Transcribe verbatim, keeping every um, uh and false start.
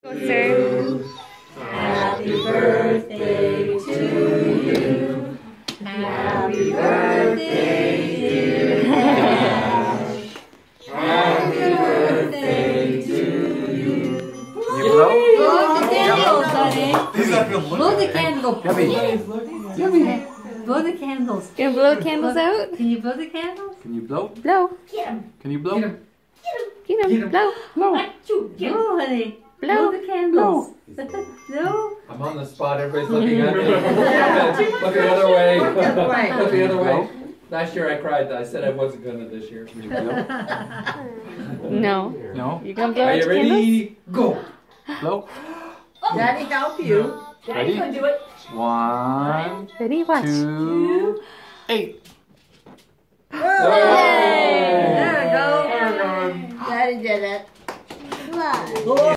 Sir. Happy birthday to you. Happy birthday, dear Ash. Happy birthday to you. You blow? Blow the candles, honey. Blow the candles. Yummy. Yummy. Blow the candles. Can you blow the candles out? Can you blow the candles? Can you blow? Blow. Can you blow? Get him. Blow. Blow. Blow, honey. Blow. Blow the candles. No. I'm on the spot. Everybody's looking at me. Look the other way. Look the other way. Last year I cried. I said I wasn't gonna this year. Can you blow? No. No? You gonna blow Are out you the candles? ready? Go. Blow. Daddy, help you. Ready? Daddy's gonna do it. One, Ready? Watch. two, eight. There we go. There we go. Daddy did it.